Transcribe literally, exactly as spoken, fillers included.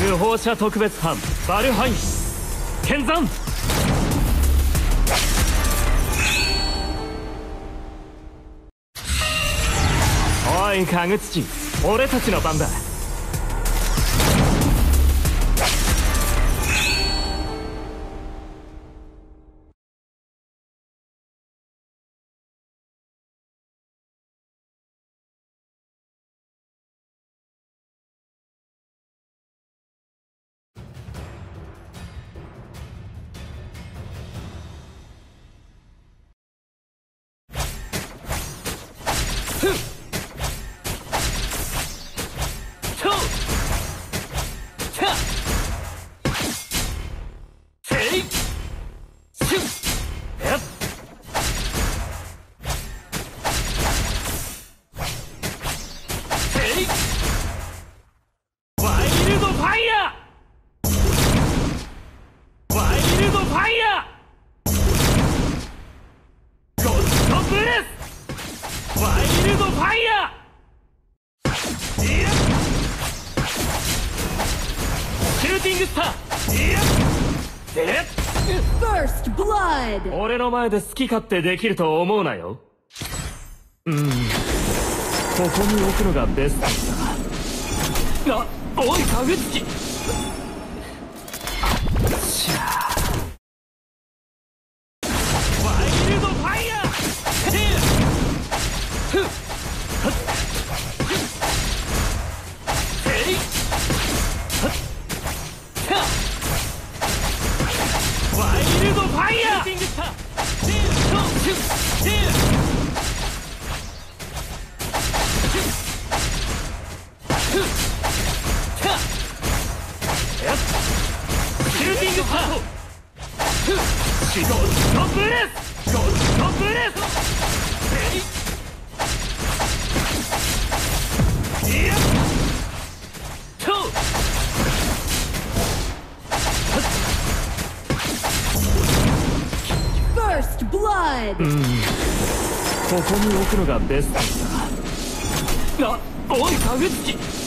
無放射特別班バルハイン剣山。おいかぐつち、俺たちの番だ。俺の前で好き勝手できると思うなよ。うん、ここに置くのがベストだ。あ、おいかぐつき。あっしゃー。ワイルドファイヤー。ふっはっえいはっはっワイルドファイヤー。シューティングパート。ゴッドブレス。ゴッドブレス。いやと First blood。 うん、ここに置くのがベストだ。あ、おいかぐつき。